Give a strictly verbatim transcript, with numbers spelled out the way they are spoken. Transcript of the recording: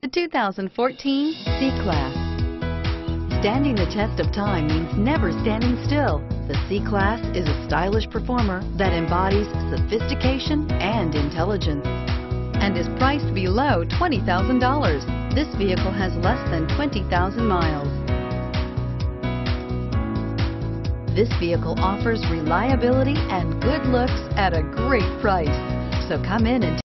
The two thousand fourteen C-Class. Standing the test of time means never standing still. The C-Class is a stylish performer that embodies sophistication and intelligence and is priced below twenty thousand dollars. This vehicle has less than twenty thousand miles. This vehicle offers reliability and good looks at a great price. So come in and